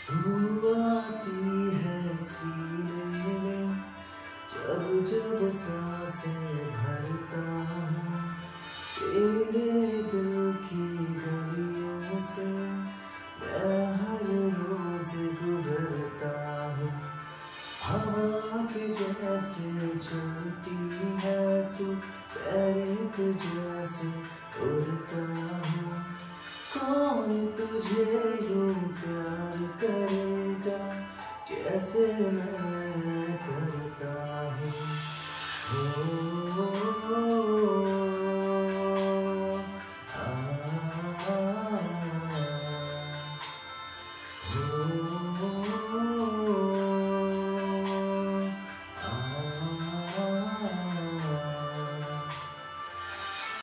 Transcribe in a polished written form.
तू आती है सीने में जब जब सांसें भरता हूँ, तेरे दिल की गलियों से मैं हर रोज गुजरता हूँ। हवा के जैसे चलती है तू, पैर जैसे उड़ता हूँ। कौन तुझे यूं प्यार करेगा जैसे मैं